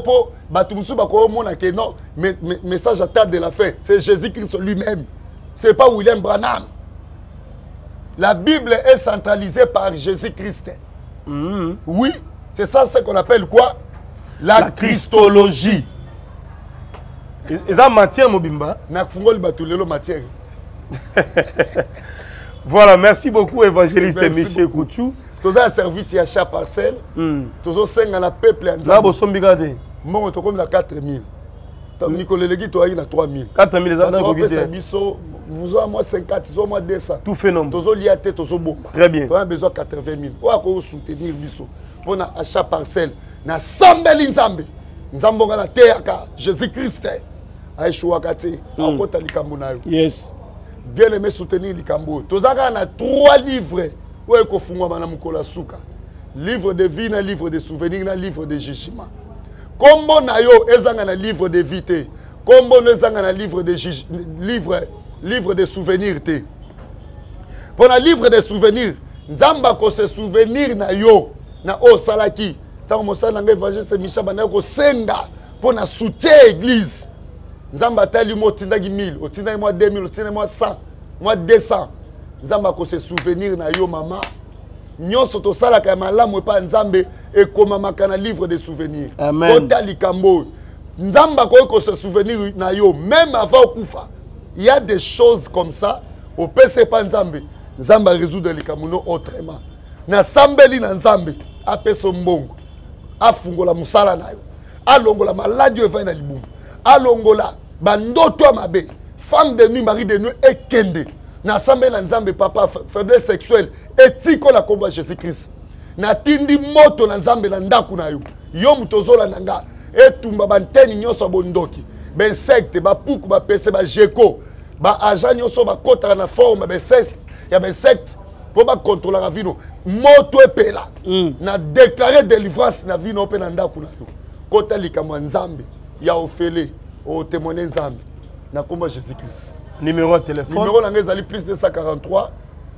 Non, message à table de la fin. C'est Jésus-Christ lui-même. Ce n'est pas William Branham. La Bible est centralisée par Jésus-Christ. Oui, c'est ça ce qu'on appelle quoi? La Christologie. Et ça matière Mobimba. Matière. Voilà, merci beaucoup évangéliste Michel Kouchou. Tous un service y achat parcelle. Tous au 5 à peuple en Là, vous sommes bigardés. Moi, on comme la 4000. Nicolas Legui, toi, il y a 3000. 4000 les années vous avez moi 50, vous avez moi 200. Tout fait non. Tous au liaté, tous au bomba. Très bien. On a besoin de 80 000. On a soutenir biso. On a achat parcelle. Na sambeli nzambe. Nzambo ngana teaka Jésus-Christ. Yes. Bien aimé soutenir Likambo. Tozaka na 3 livres. Où est-ce qu'on suka? Livre de vie, na livre de souvenirs, na livre de jugement. Kombo na yo ezanga na livre de vie te. Kombo no ezanga na livre de livre de souvenirs te. Pour na livre de souvenirs, nzamba ko se souvenir na yo na o salaki. Tant mosala nga évangéliste Michel bana ko senga pour na soutien église. Nzamba tali mo tindaki 1000, o tindaki moi 2000, o tindaki moi 100, moi 200. Nzamba ko se souvenir na yo mama. Nyonso to sala ka malamu pa nzambe e komamaka na livre de souvenirs. Amen. Kota likambo. Nzamba ko se souvenir na yo même avant kufa. Il y a des choses comme ça au PC pa nzambe. Nzamba résoudre likamuno autrement. Na sambeli na nzambe apeso mbongo. Afungola musala na yo. Alongola maladi yo na libumu. Alongola bandoto mabe. Femme de nuit, mari de nuit et kende. Na sambe na nzambe papa faiblesse sexuelle etiko la combat Jésus-Christ. Na tindi moto na nzambe na ndaku na yo. Yo mutozola nanga etumba banteni nyonso bondoki. Ben secte ba puku ba pese ba jeko ba agent nyonso ba kota na forme ba secte ya ba secte pour ba contrôler la vino. Moto epela. Na déclarer délivrance na vino pe na ndaku na yo. Kota likamwa nzambe ya ofele o témoigner nzambe na combat Jésus-Christ. Numéro de téléphone. Numéro de plus 243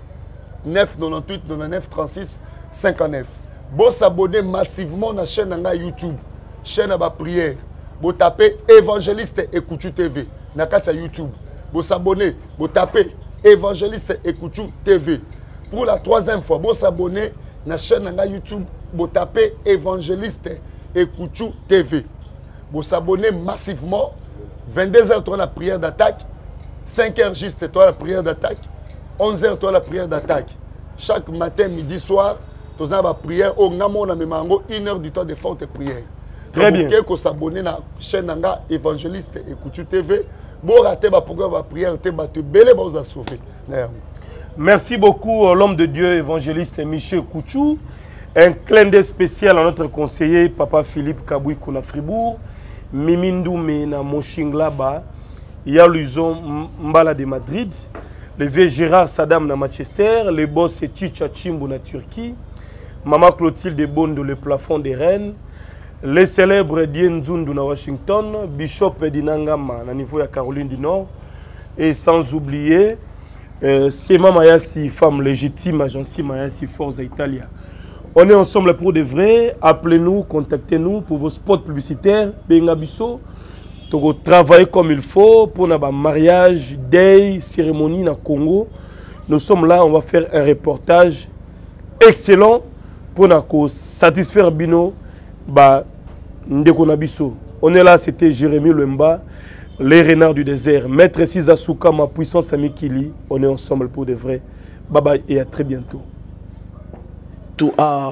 998 99 36 59. Bon s'abonner massivement à la chaîne YouTube. Chaîne à prière. Vous tapez évangéliste Ekouchou TV. Na kata YouTube. Vous s'abonner. Vous tapez évangéliste Ekouchou TV. Pour la 3e fois, vous s'abonner à la chaîne YouTube. Vous tapez évangéliste Ekouchou TV. Vous s'abonner massivement. 22h, la prière d'attaque. 5h juste, toi la prière d'attaque. 11h, toi la prière d'attaque. Chaque matin, midi, soir, tu as la prière. Au Namo, on a même 1 heure du temps de forte prière. Très bien. Vous pouvez s'abonner à la chaîne évangéliste Ekouchou TV. Bon, rater ma programme de prière, tu vas sauver. Merci beaucoup, l'homme de Dieu, évangéliste Michel Kouchou. Un clin d'œil spécial à notre conseiller, Papa Philippe Kabouy Kouna Fribourg, Mimi Ndoumé na Moshinglaba, Yaluizon Mbala de Madrid, le vieux Gérard Saddam na Manchester, le boss Chicha Chimbo na Turquie, Maman Clotilde Bondo, le plafond des Rennes, les célèbres Dien Zundu na Washington, Bishop Dinangama na niveau à Caroline du Nord, et sans oublier Sema Mayasi, femme légitime, agence Mayasi Forza Italia. On est ensemble pour de vrai. Appelez-nous, contactez-nous pour vos spots publicitaires. Bengabiso, pour travailler comme il faut pour notre mariage, day, cérémonie na Congo. Nous sommes là, on va faire un reportage excellent pour nous satisfaire Bino, Ndekonabiso. On est là, c'était Jérémy Lemba, les renards du désert. Maître Sizasuka, ma puissance Amikili. On est ensemble pour de vrai. Bye bye et à très bientôt. Tout à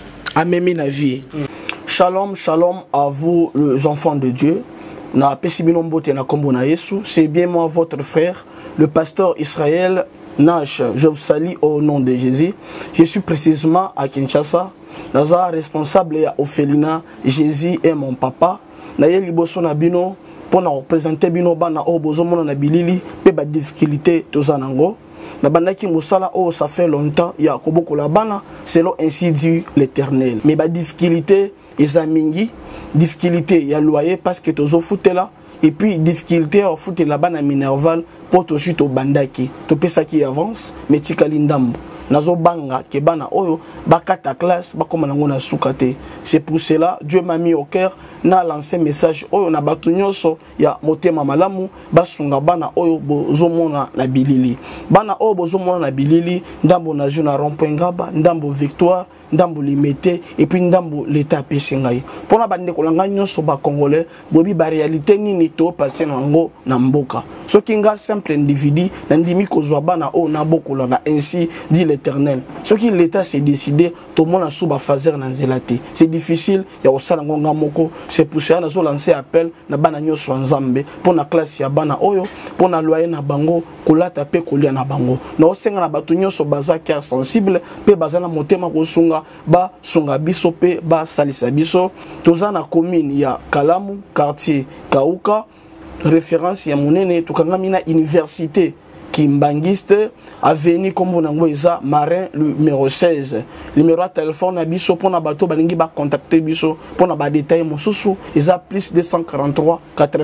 Mémi na vie. Shalom, shalom à vous les enfants de Dieu. Na Pesibinombote na Kombo na Yesu. C'est bien moi votre frère, le pasteur Israël Nash. Je vous salue au nom de Jésus. Je suis précisément à Kinshasa. Naza responsable à Ophelina. Jésus est mon papa. Na ye liboso na bino pour représenter bino bana o bozomona na bilili pe ba difficulté tozanango. Nabandaki musala oh ça fait longtemps ya koboko la bana selon ainsi dit l'Éternel. Mais ba difficulté ezamingi, difficulté ya loyer parce que tozo foutela et puis difficulté au foute la bana minerval pour to chute au bandaki. To pesa qui avance mais tikali ndambo. Nazo banga ke bana oyo bakata classe bakoma nango na sukate. C'est pour cela Dieu m'a mis au cœur na lancé message oyo na batu nyonso ya motema malamu basunga bana oyo bozomona na bilili. Bana oyo bozomona na bilili ndambo na juna rond-point Ngaba, ndambo Victoire, ndambo Limete et puis ndambo l'état pesingai. Pona bande kolanga nyonso ba congolais bobi ba réalité nini to passer nango na mboka. Soki nga simple individu na ndimi kozwa bana oyo na bokola na ainsi dit l'Éternel. Ce qui l'État s'est décidé, tout le monde a souba fazer na nzelate. C'est difficile, ya osala ngonga moko. C'est pour ça nazo lancer appel na bana nyoso nzambe pour na classe ya bana oyo, pour na loyer na bango, kolata pe kolia na bango. Na osenga na batu nyoso baza cœur sensible, pe baza na motema kosunga ba sunga biso pe ba salisa biso. Toza na commune ya Kalamu, quartier Kauka, référence ya monene tukangami na université Kimbangiste, avenue comme on a Marin, le numéro 16. Le numéro de téléphone à Bisso pour na bateau, balingi ba contacter Bisso pour na ba détail mon sous ils a plus 243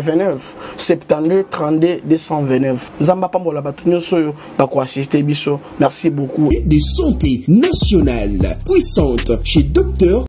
89 72 32 229. Zamba pa la bateau nyoso ba ko assister Bisso. Merci beaucoup. De santé nationale puissante chez Docteur